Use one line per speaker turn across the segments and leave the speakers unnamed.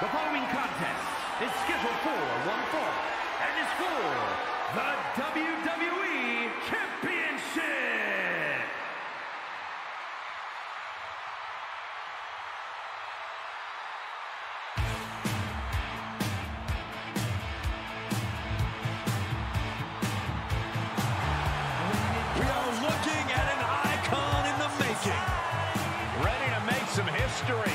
The following contest is scheduled for one fall and is for the WWE Championship.
We are looking at an icon in the making. Ready to make some history.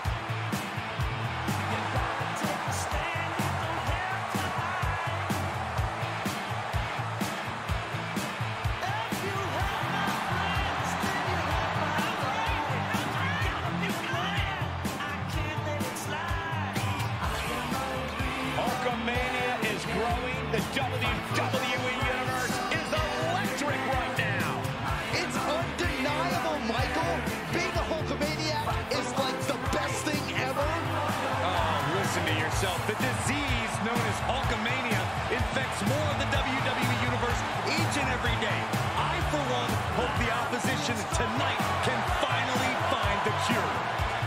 Hulkamania is growing. The WWE Universe is electric right now.
It's undeniable, Michael. Being a Hulkamaniac is like the best thing ever.
Oh, listen to yourself. The disease known as Hulkamania infects more of the WWE Universe each and every day. I, for one, hope the opposition tonight can finally find the cure.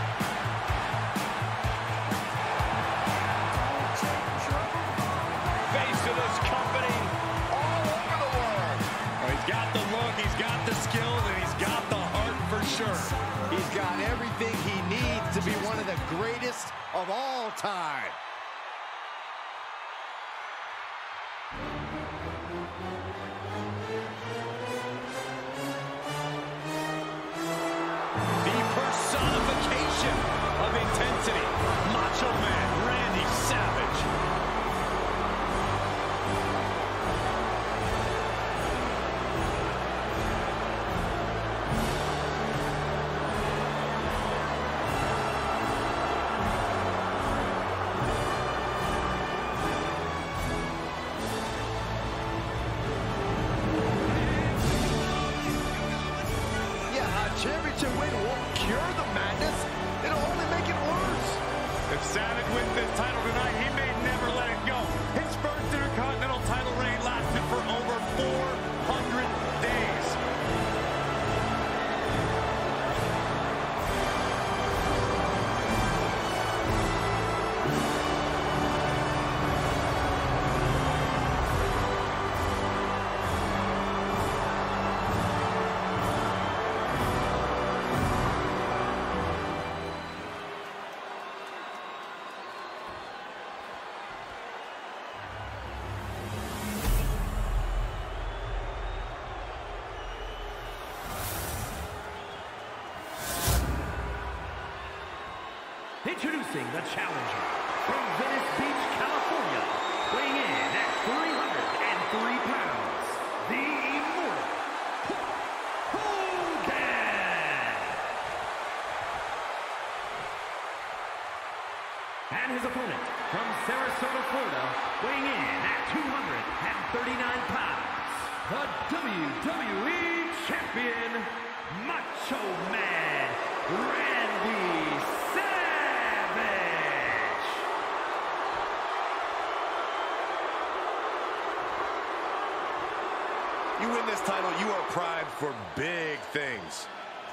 Face of this company all over the world. Oh, he's got the look, he's got the skills, and he's got the heart for sure.
He's got everything he needs to be one of the greatest of all time.
The personification of intensity, Macho Man Randy Savage.
Championship win won't cure the madness. It'll only make it worse.
If Savage wins this title tonight, he may never let it go. His first Intercontinental title reign lasted for over 400 days.
Introducing the challenger from Venice Beach, California, weighing in at 303 pounds, the immortal Hogan! And his opponent from Sarasota, Florida, weighing in at 239 pounds, the WWE Champion, Macho Man Randy Savage!
You win this title, you are primed for big things.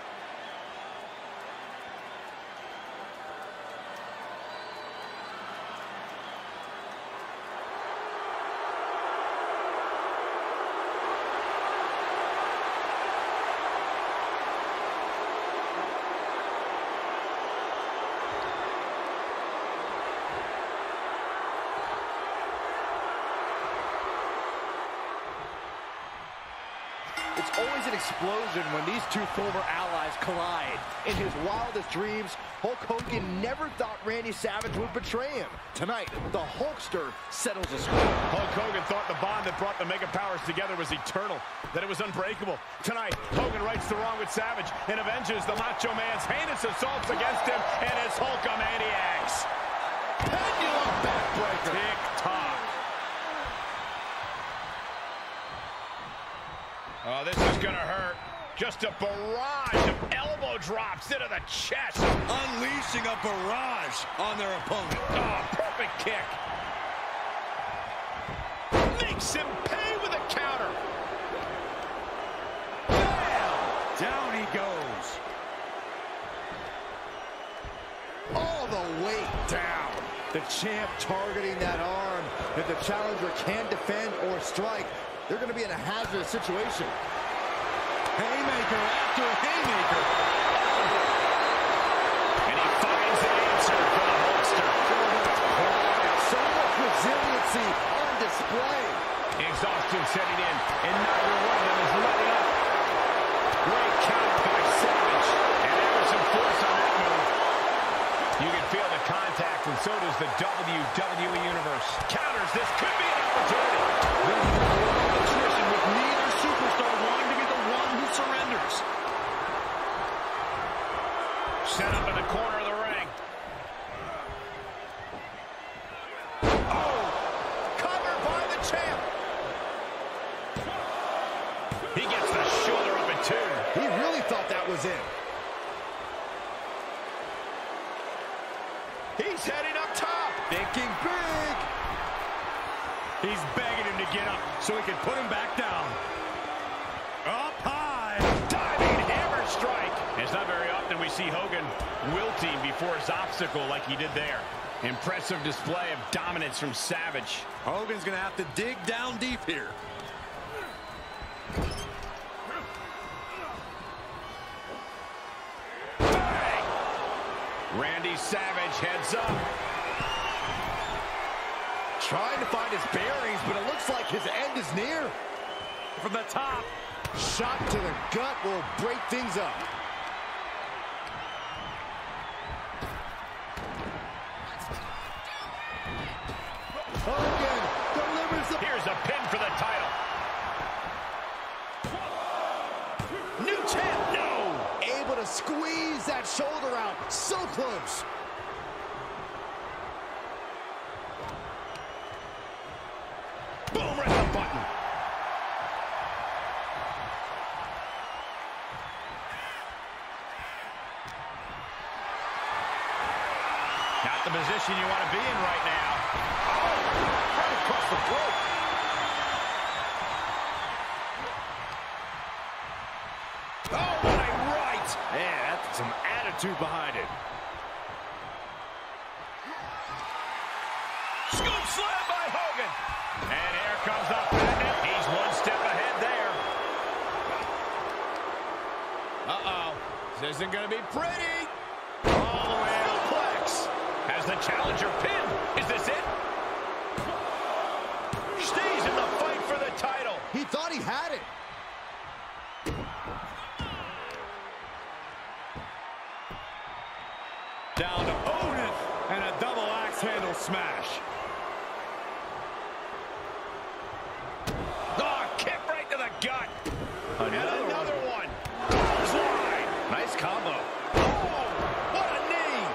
It's always an explosion when these two former allies collide. In his wildest dreams, Hulk Hogan never thought Randy Savage would betray him. Tonight, the Hulkster settles the score.
Hulk Hogan thought the bond that brought the Mega Powers together was eternal, that it was unbreakable. Tonight, Hogan rights the wrong with Savage and avenges the Macho Man's heinous assaults against him and his Hulkamaniacs.
Pendulum backbreaker.
Tick-tock. Oh, this is gonna hurt. Just a barrage of elbow drops into the chest.
Unleashing a barrage on their opponent.
Oh, perfect kick. Makes him pay with a counter.
Bam! Down he goes.
All the way down. The champ targeting that arm. If the challenger can defend or strike, they're going to be in a hazardous situation.
Haymaker after haymaker.
And he finds the answer for the Hulkster.
So much resiliency on display.
Exhaustion setting in, and neither one of them is letting up. Great counter by Savage, and there was some force on that move. You can feel the contact, and so does the WWE Universe. Counters, this could be an opportunity.
Attrition with neither superstar wanting to be the one who surrenders.
Set up in the corner of the ring. Oh! Covered by the champ. He gets the shoulder up in two.
He really thought that was it.
He's heading up top.
Thinking big.
He's begging him to get up so he can put him back down. Up high.
Diving hammer strike. It's not very often we see Hogan wilting before his obstacle like he did there. Impressive display of dominance from Savage.
Hogan's going to have to dig down deep here.
Bang! Randy Savage heads up.
Trying to find his bearings, but it looks like his end is near.
From the top.
Shot to the gut will break things up. Hogan delivers the...
Here's a pin for the title. New champ, no!
Able to squeeze that shoulder out. So close.
Boom, right the button. Not the position you want to be in right now. Oh, right across the throat. Oh, what a right.
Man, that's some attitude behind it.
Scoop slam by Hogan. And here comes up. He's one step ahead there. Uh-oh. This isn't going to be pretty. All the way to Plex. Has the challenger pinned. Is this it? Stays in the fight for the title.
He thought he had it.
Down to Otis. And a double axe handle smash.
Oh, kick right to the gut. Another one. Clothesline. Nice combo. Oh, what a knee.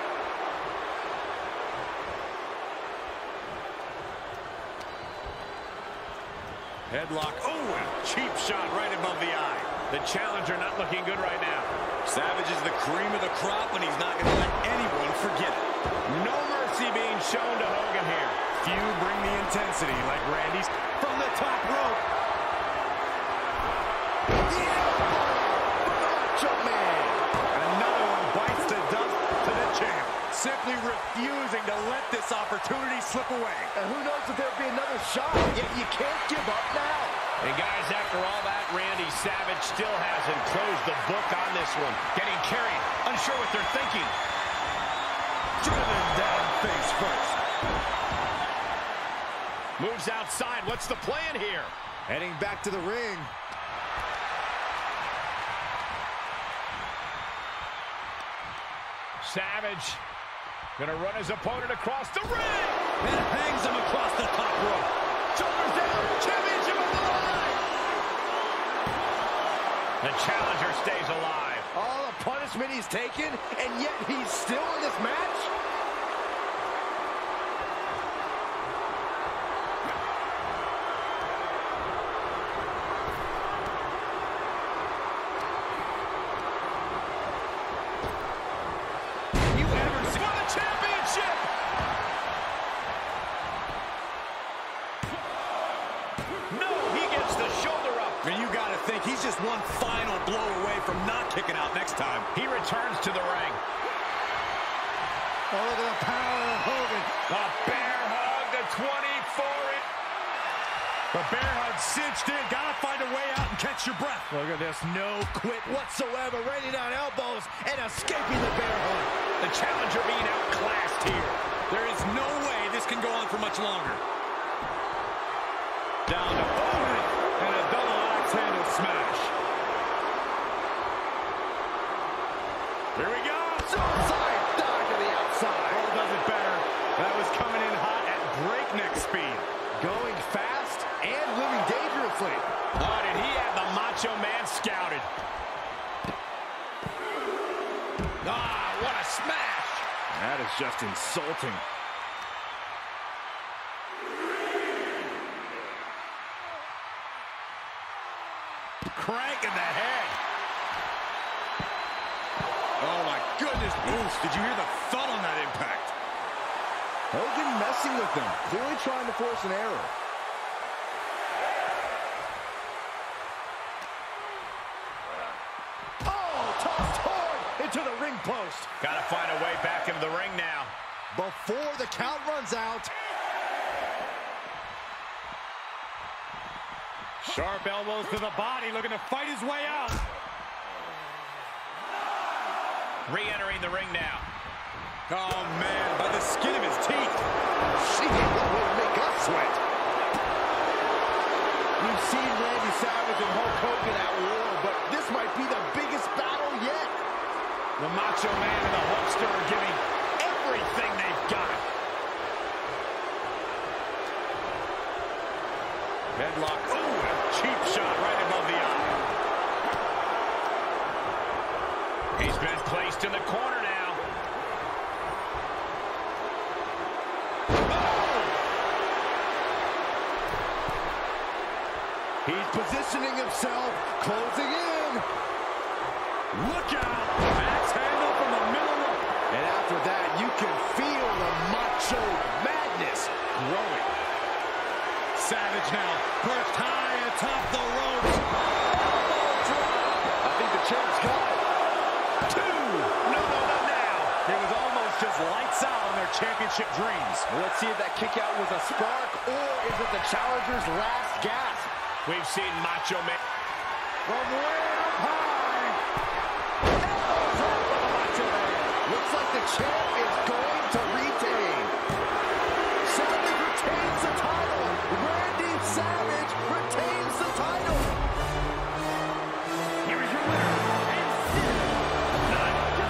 Headlock. Oh, and a cheap shot right above the eye.
The challenger not looking good right now.
Savage is the cream of the crop, and he's not going to let anyone forget it.
No mercy being shown to Hogan here.
Few bring the intensity like Randy's from the top rope.
Macho Man.
And another one bites the dust to the champ. Simply refusing to let this opportunity slip away.
And who knows if there'll be another shot, yet you can't give up now.
And guys, after all that, Randy Savage still hasn't closed the book on this one. Getting carried, unsure what they're thinking.
Driven down face first.
Moves outside. What's the plan here?
Heading back to the ring.
Savage gonna run his opponent across the ring.
And hangs him across the top rope.
Shoulders down. Championship on the line. The challenger stays alive.
All the punishment he's taken, and yet he's still in this match?
You ever see for the championship? No, he gets the shoulder up.
And you got to think he's just one final blow away from not kicking out next time.
He returns to the ring.
Oh, look at the power of Hogan.
The bear hug cinched in. Gotta find a way out and catch your breath.
Look at this. No quit whatsoever. Raining down elbows and escaping the bear hug.
The challenger being outclassed here.
There is no way this can go on for much longer.
Down to Hogan and a double axe handle smash. Here we go.
Suicide dive to the outside.
Cole does it better. That was coming in hot at breakneck speed.
Going fast and living dangerously.
Oh, did he have the Macho Man scouted? Ah, what a smash.
That is just insulting.
Crank in the head.
Oh, my goodness. Oof, did you hear the thud on that impact?
Hogan messing with them, clearly trying to force an error. Oh, tossed hard into the ring post.
Got to find a way back into the ring now.
Before the count runs out.
Sharp elbows to the body, looking to fight his way out.
Re-entering the ring now.
Oh, man, by the skin of his teeth.
She would make us sweat. We've seen Randy Savage and Hulk Hogan at war, but this might be the biggest battle yet.
The Macho Man and the Hulkster are giving everything they've got. Headlock. Ooh, a cheap shot right above the eye. He's been placed in the corner now.
He's positioning himself, closing in.
Look out! Axe handle from the middle rope.
And after that, you can feel the macho madness growing.
Savage now, perched high atop the ropes.
I think the champ's got it.
Two. No, not now.
It was almost just lights out on their championship dreams.
Let's see if that kick out was a spark, or is it the challenger's last gasp?
We've seen Macho Man
From way up high.
Elbows up for the Macho Man. Looks like the champ is going to retain. Savage retains the title. Randy Savage retains the title.
Here is your winner, and still the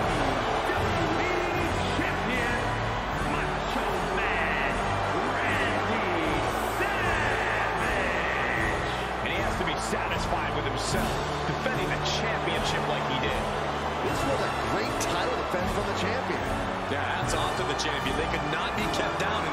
WWE Champion, Macho Man, Randy Savage.
and he has to be satisfied with himself, defending the championship like he did.
This was a great title defense from the champion.
Yeah, hats off to the champion. They could not be kept down